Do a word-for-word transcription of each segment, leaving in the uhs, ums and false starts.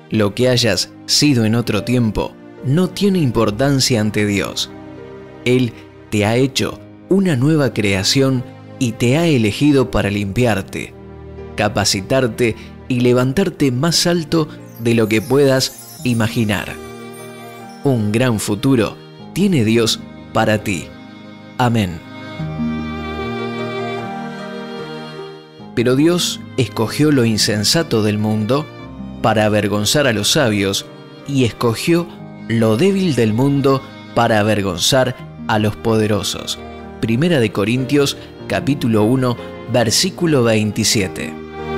Lo que hayas sido en otro tiempo no tiene importancia ante Dios. Él te ha hecho una nueva creación y te ha elegido para limpiarte, capacitarte y levantarte más alto de lo que puedas imaginar. Un gran futuro tiene Dios para ti. Amén. Pero Dios escogió lo insensato del mundo para avergonzar a los sabios y escogió lo débil del mundo para avergonzar a los poderosos. Primera de Corintios, capítulo uno, versículo veintisiete.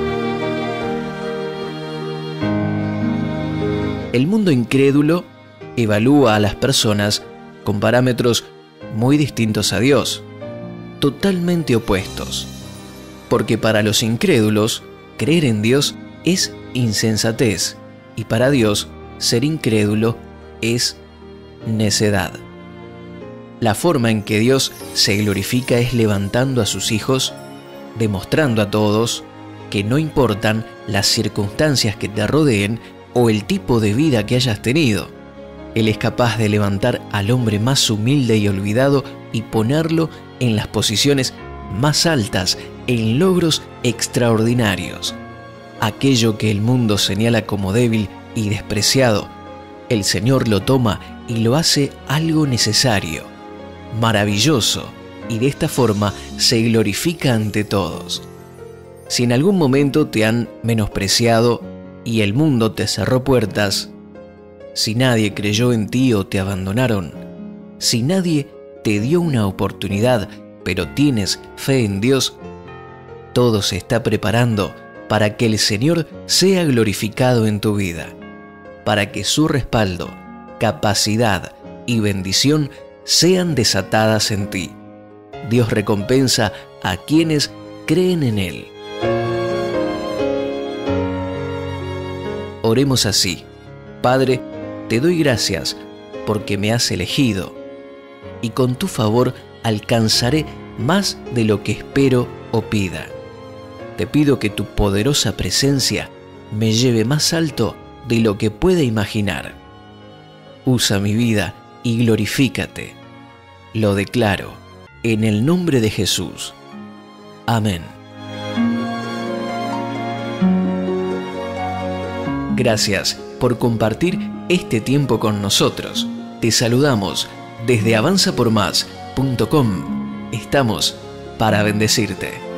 El mundo incrédulo evalúa a las personas con parámetros muy distintos a Dios, totalmente opuestos. Porque para los incrédulos, creer en Dios es insensatez, y para Dios, ser incrédulo es necedad. La forma en que Dios se glorifica es levantando a sus hijos, demostrando a todos que no importan las circunstancias que te rodeen o el tipo de vida que hayas tenido. Él es capaz de levantar al hombre más humilde y olvidado y ponerlo en las posiciones más altas, en logros extraordinarios. Aquello que el mundo señala como débil y despreciado, el Señor lo toma y lo hace algo necesario, maravilloso, y de esta forma se glorifica ante todos. Si en algún momento te han menospreciado y el mundo te cerró puertas, si nadie creyó en ti o te abandonaron, si nadie te dio una oportunidad, pero tienes fe en Dios, todo se está preparando para que el Señor sea glorificado en tu vida, para que su respaldo, capacidad y bendición sean desatadas en ti. Dios recompensa a quienes creen en Él. Oremos así: Padre, te doy gracias porque me has elegido, y con tu favor alcanzaré más de lo que espero o pida. Te pido que tu poderosa presencia me lleve más alto de lo que pueda imaginar. Usa mi vida y glorifícate. Lo declaro en el nombre de Jesús. Amén. Gracias por compartir este tiempo con nosotros. Te saludamos desde avanza por más punto com. Estamos para bendecirte.